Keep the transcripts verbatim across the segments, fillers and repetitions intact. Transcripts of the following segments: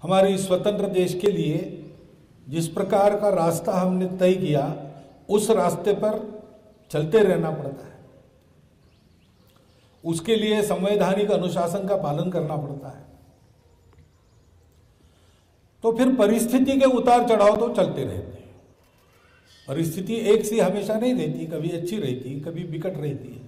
हमारे स्वतंत्र देश के लिए जिस प्रकार का रास्ता हमने तय किया उस रास्ते पर चलते रहना पड़ता है। उसके लिए संवैधानिक अनुशासन का पालन करना पड़ता है। तो फिर परिस्थिति के उतार चढ़ाव तो चलते रहते हैं। परिस्थिति एक सी हमेशा नहीं रहती, कभी अच्छी रहती, कभी विकट रहती है।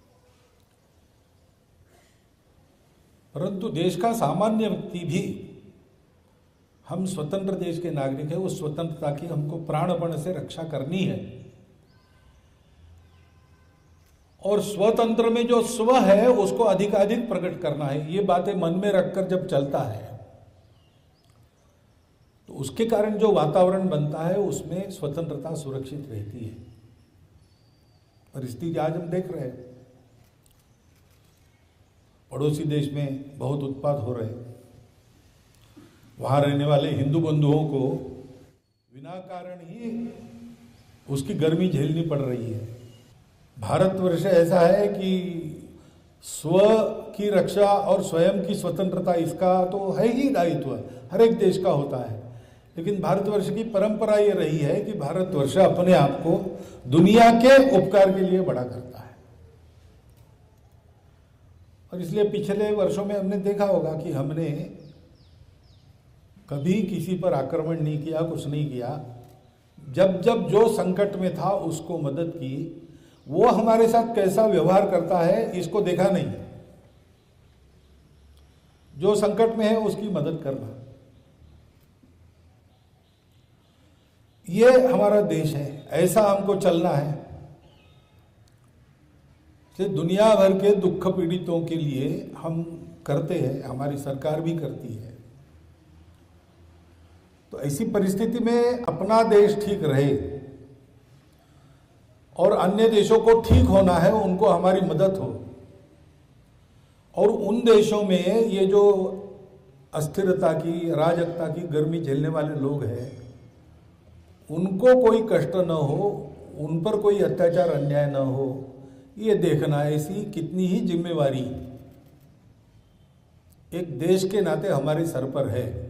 परंतु देश का सामान्य व्यक्ति भी, हम स्वतंत्र देश के नागरिक हैं, उस स्वतंत्रता की हमको प्राणपण से रक्षा करनी है। और स्वतंत्र में जो स्व है उसको अधिकाधिक प्रकट करना है। ये बातें मन में रखकर जब चलता है तो उसके कारण जो वातावरण बनता है उसमें स्वतंत्रता सुरक्षित रहती है। परिस्थिति आज हम देख रहे हैं, पड़ोसी देश में बहुत उत्पात हो रहे हैं। वहां रहने वाले हिंदू बंधुओं को बिना कारण ही उसकी गर्मी झेलनी पड़ रही है। भारतवर्ष ऐसा है कि स्व की रक्षा और स्वयं की स्वतंत्रता इसका तो है ही दायित्व, हर एक देश का होता है। लेकिन भारतवर्ष की परंपरा ये रही है कि भारतवर्ष अपने आप को दुनिया के उपकार के लिए बड़ा करता है। और इसलिए पिछले वर्षों में हमने देखा होगा कि हमने कभी किसी पर आक्रमण नहीं किया, कुछ नहीं किया। जब जब जो संकट में था उसको मदद की। वो हमारे साथ कैसा व्यवहार करता है इसको देखा नहीं। जो संकट में है उसकी मदद करना, ये हमारा देश है। ऐसा हमको चलना है कि दुनिया भर के दुख पीड़ितों के लिए हम करते हैं, हमारी सरकार भी करती है। तो ऐसी परिस्थिति में अपना देश ठीक रहे और अन्य देशों को ठीक होना है, उनको हमारी मदद हो। और उन देशों में ये जो अस्थिरता की, अराजकता की गर्मी झेलने वाले लोग हैं, उनको कोई कष्ट न हो, उन पर कोई अत्याचार अन्याय न हो, ये देखना ऐसी कितनी ही जिम्मेवारी एक देश के नाते हमारे सर पर है।